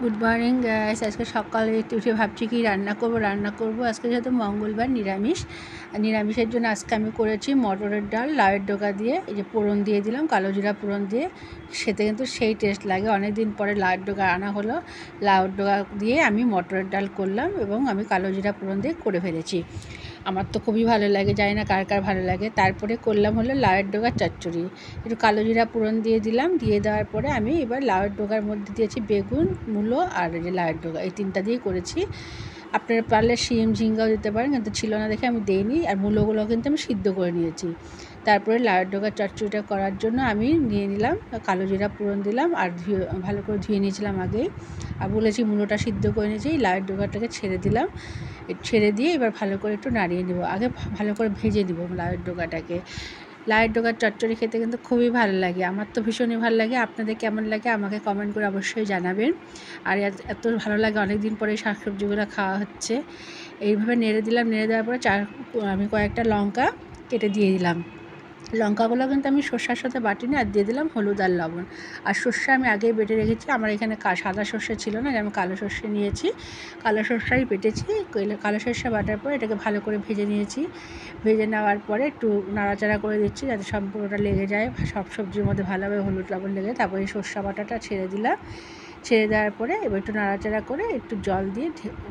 Good morning guys. আজকে সকালে উঠে ভাবছি কি রান্না করব। আজকে যেহেতু মঙ্গলবার নিরামিষের জন্য আজকে আমি করেছি মটরের ডাল লাউয়ের ডগা দিয়ে, এই যে পোড়ন দিয়ে দিলাম, কালো জিরা পোড়ন দিয়ে। খেতে কিন্তু সেই টেস্ট লাগে। অনেক দিন পরে লাউয়ের ডগা আনা হলো। লাউয়ের ডগা দিয়ে আমি মটরের ডাল করলাম এবং আমি কালো জিরা পোড়ন দিয়ে করে ফেলেছি। আমার তো খুবই ভালো লাগে, জানি না কার কার ভালো লাগে। তারপরে করলাম হলো লাউয়ের ডগার চচ্চড়ি। একটু কালো জিরা পোড়ন দিয়ে দিলাম। দিয়ে দেওয়ার পরে আমি এবার লাউয়ের ডগার মধ্যে দিয়েছি বেগুন, মূলো আর এই যে লাউয়ের ডগা, এই তিনটা দিয়েই করেছি। আপনারা পারলে শিম ঝিঙ্গাও দিতে পারেন, কিন্তু ছিল না দেখে আমি দিইনি। আর মূলোগুলো কিন্তু আমি সিদ্ধ করে নিয়েছি। তারপরে লাউয়ের ডগার চচ্চড়িটা করার জন্য আমি নিয়ে নিলাম কালো জিরা পোড়ন দিলাম, আর ভালো করে ধুয়ে নিয়েছিলাম আগেই। আর বলেছি মূলোটা সিদ্ধ করে নিয়েছি। লাউয়ের ডগাটাকে ছেড়ে দিলাম। ছেড়ে দিয়ে এবার ভালো করে একটু নাড়িয়ে নেব। আগে ভালো করে ভেজে দিব লাউয়ের ডগাটাকে। লাউয়ের ডগার চচ্চড়ি খেতে কিন্তু খুবই ভালো লাগে। আমার তো ভীষণই ভালো লাগে। আপনাদের কেমন লাগে আমাকে কমেন্ট করে অবশ্যই জানাবেন। আর এত ভালো লাগে, অনেক দিন পরে শাক সবজিগুলো খাওয়া হচ্ছে। এইভাবে নেড়ে দিলাম। নেড়ে দেওয়ার পরে আমি কয়েকটা লঙ্কা কেটে দিয়ে দিলাম। লঙ্কাগুলো কিন্তু আমি সর্ষার সাথে বাটিনি, আর দিয়ে দিলাম হলুদ আর লবণ। আর সর্ষে আমি আগেই বেটে রেখেছি। আমার এখানে সাদা সর্ষে ছিল না, আমি কালো সর্ষে নিয়েছি। কালো সর্ষেই বেটেছি। কালো সর্ষে বাটার পর এটাকে ভালো করে ভেজে নিয়েছি। ভেজে নেওয়ার পরে একটু নাড়াচাড়া করে দিচ্ছি যাতে সম্পূর্ণটা লেগে যায়, সব সবজির মধ্যে ভালোভাবে হলুদ লবণ লেগে। তারপরে এই সর্ষে বাটাটা ছেড়ে দিলাম। ছেড়ে দেওয়ার পরে এবার একটু নাড়াচাড়া করে একটু জল দিয়ে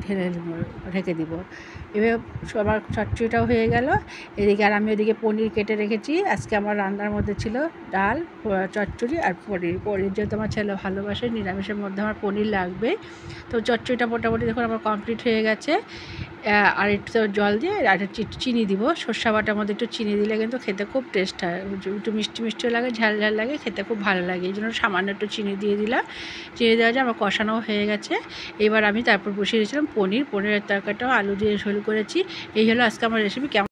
ঢেকে দিব। এবার আমার চচ্চড়িটাও হয়ে গেল। এদিকে আর আমি ওদিকে পনির কেটে রেখেছি। আজকে আমার রান্নার মধ্যে ছিল ডাল, চচ্চড়ি আর পনির যেহেতু আমার ছেলে ভালোবাসে, নিরামিষের মধ্যে আমার পনির লাগবে। তো চচ্চড়িটা মোটামুটি দেখুন আমার কমপ্লিট হয়ে গেছে। আর একটু জল দিয়ে আর একটু চিনি দিব। সর্ষে বাটার মধ্যে একটু চিনি দিলে কিন্তু খেতে খুব টেস্ট হয়। একটু মিষ্টি মিষ্টিও লাগে, ঝাল ঝাল লাগে, খেতে খুব ভালো লাগে। এই জন্য সামান্য একটু চিনি দিয়ে দিলাম। চিনি দেওয়া যায় আমার কষানো হয়ে গেছে। এবার আমি তারপর বসিয়ে দিয়েছিলাম পনিরের তরকারিটাও আলু দিয়ে ঝোল করেছি। এই হলো আজকে আমার রেসিপি। কেমন